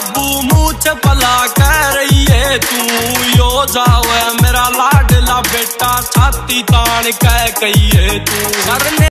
बाबू मुझ भला कह रही है तू, यो जावे मेरा लाडला बेटा छाती तान कह कही है तू।